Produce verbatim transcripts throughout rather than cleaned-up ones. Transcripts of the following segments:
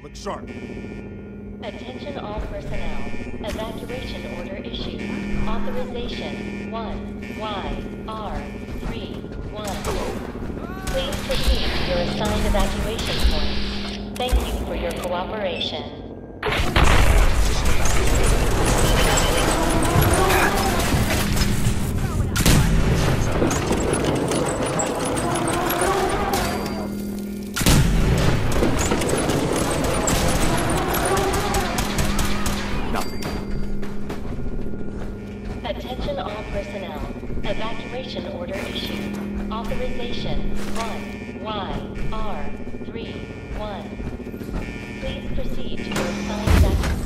Look sharp. Attention all personnel. Evacuation order issued. Authorization one Y R three one. Please proceed to your assigned evacuation points. Thank you for your cooperation. Attention all personnel. Evacuation order issued. Authorization one Y R three one. Please proceed to your assigned evacuation.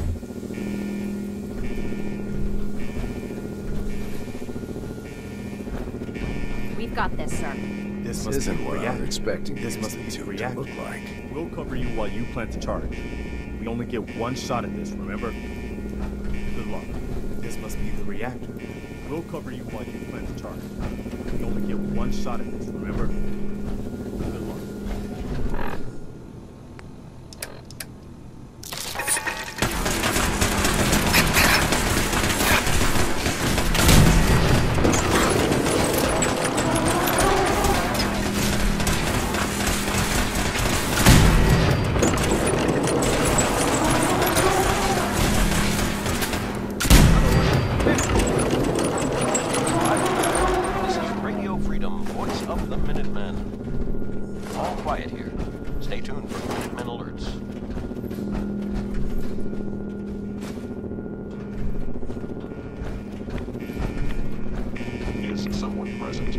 We've got this, sir. This This isn't what I was expecting This these must be two the to reactor. look like. We'll cover you while you plant the charge. We only get one shot at this, remember? Good luck. This must be the reactor. We'll cover you while you plant the charge. We only get one shot at this, remember? Good luck. This is Radio Freedom, voice of the Minutemen. All quiet here. Stay tuned for Minutemen alerts. Is someone present?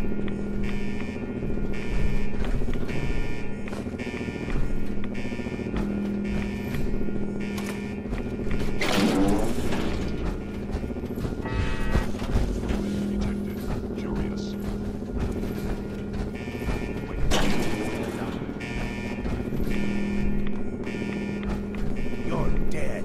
Detected. Curious. You're dead.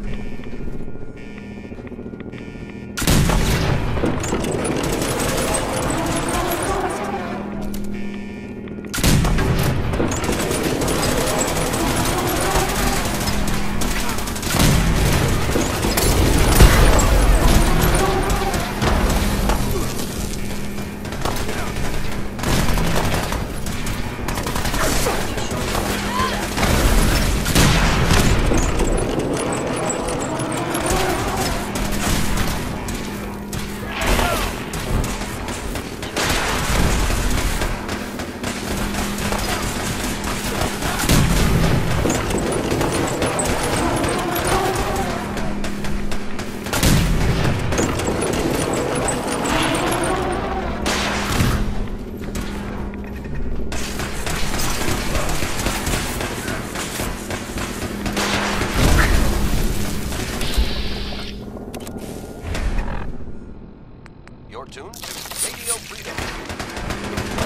You're tuned to Radio Freedom.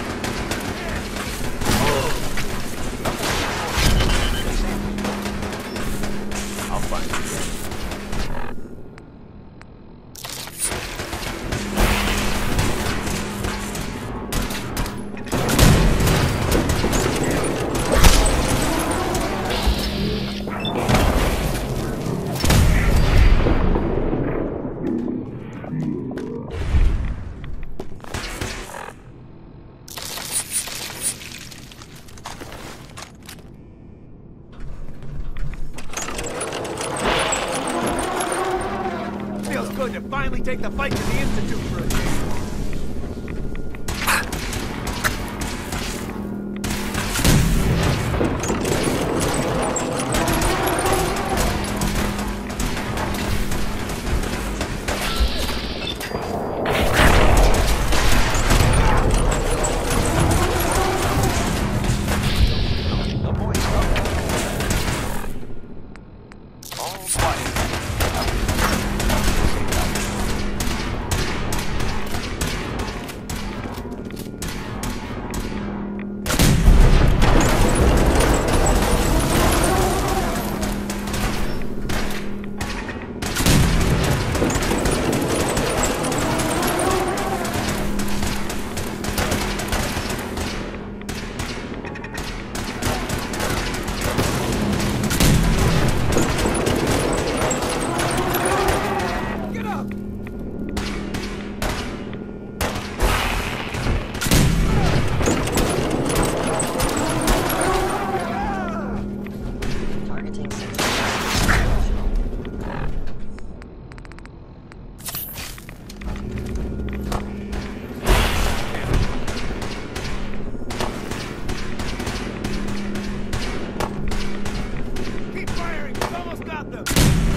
I'll find you. Feels good to finally take the fight to the Institute for a change. The voice of the Minutemen. All quiet. Targeting center. Keep firing! We've almost got them!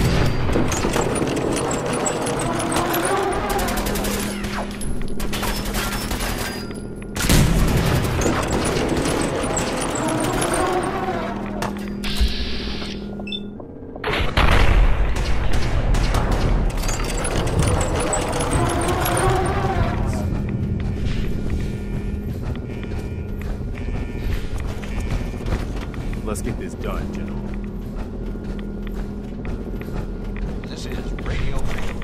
Let's get this done, General. This is Radio Freedom.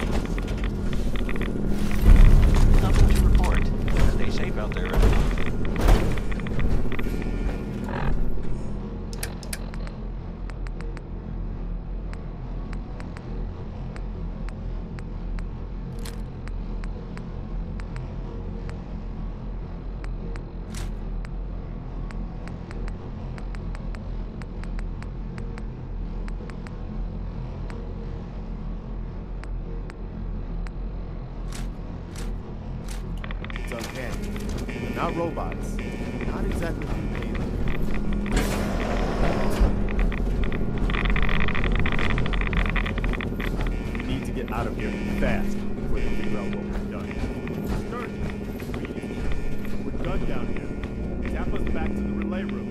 Nothing to report. Stay safe out there, everyone. It's uncanny. They're not robots. Not exactly human. We need to get out of here fast before they figure out what we've done. Sturgeon, we're done down here. Tap us back to the relay room.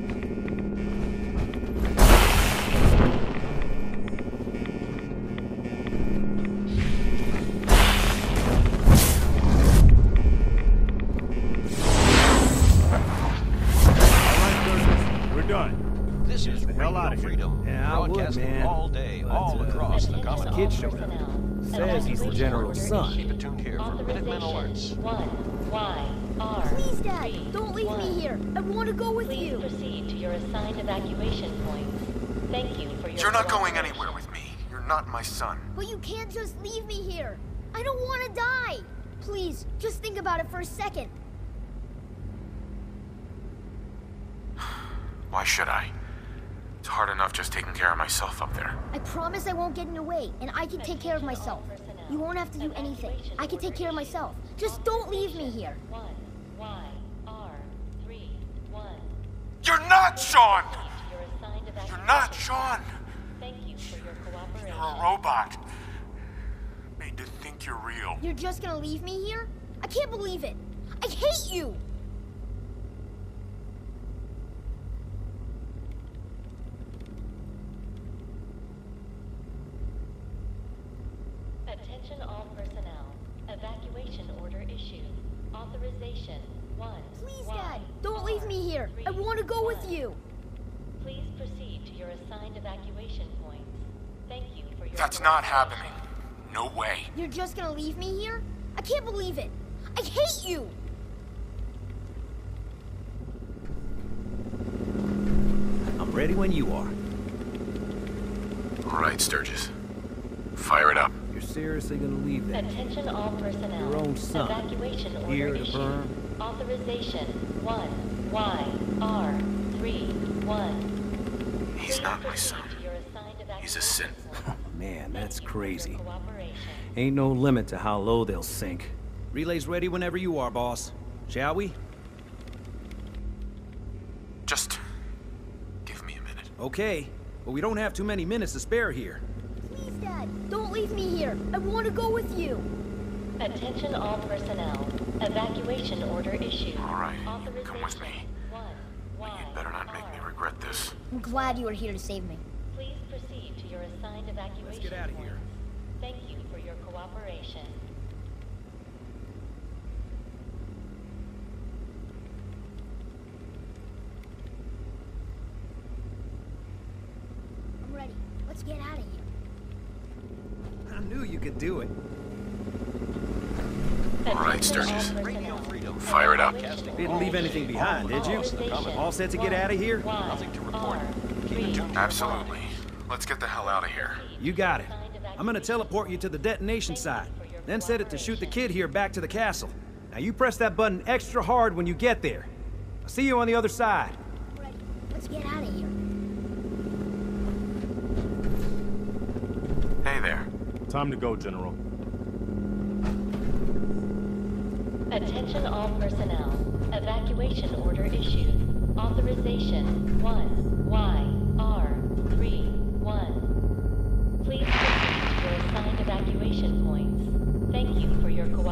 Done. This is the hell Radio out of here. Freedom. Yeah, I would, broadcasting man. all day, But, all uh, across the Attention common all kid showed up. personnel. Says he's the Evacuation general's order son. issued. Keep it tuned here for Minutemen alerts. Authorization one Y R. Please, Dad, three, don't leave one. me here. I want to go with Please you. proceed to your assigned evacuation points. Thank you for your You're not going cooperation. anywhere with me. You're not my son. But you can't just leave me here. I don't want to die. Please, just think about it for a second. Why should I? It's hard enough just taking care of myself up there. I promise I won't get in your way, and I can take care of myself. You won't have to do anything. I can take care of myself. Just don't leave me here. One Y R three one. You're not Sean! Proceed to your assigned evacuation You're not points. Sean! Thank you for your cooperation. You're a robot. Made to think you're real. You're just gonna leave me here? I can't believe it. I hate you. Attention all personnel. Evacuation order issued. Authorization one. Please, Y Dad, don't leave me here. I three, want to go with one. you. Please proceed to your assigned evacuation points. Thank you for your That's not cooperation. happening. No way. You're just gonna leave me here? I can't believe it. I hate you. I'm ready when you are. All right, Sturgis. Fire it up. You're seriously gonna leave that? Attention all personnel. Your own son. Evacuation order Here to issued. burn. Authorization one Y R three one. He's Please not my proceed son. to your assigned He's a evacuation synth. point. Man, that's Thank you for your crazy. cooperation. Ain't no limit to how low they'll sink. Relay's ready whenever you are, boss. Shall we? Just give me a minute. Okay, but we don't have too many minutes to spare here. Please, Dad, don't leave me here. I want to go with you. Attention all personnel. Evacuation order issued. All right, Authorization come with me. one Y You'd better not make me R. regret this. I'm glad you were here to save me. Please proceed to your assigned evacuation Let's get out of here. points. Thank you for your cooperation. I'm ready. Let's get out of here. I knew you could do it. All right, Attention Sturgis. all Radio personnel. Freedom. Fire it up. Broadcasting Didn't all leave anything day, behind, all did you? across the common. All set to get out of here? Nothing to report. Keep it tuned. Absolutely. Let's get the hell out of here. You got it. I'm gonna teleport you to the detonation site, then set it to shoot the kid here back to the castle. Now you press that button extra hard when you get there. I'll see you on the other side. I'm ready. Let's get out of here. Hey there. Time to go, General. Attention all personnel. Evacuation order issued. Authorization one Y R three one. Please proceed to your assigned evacuation points. Thank you for your cooperation.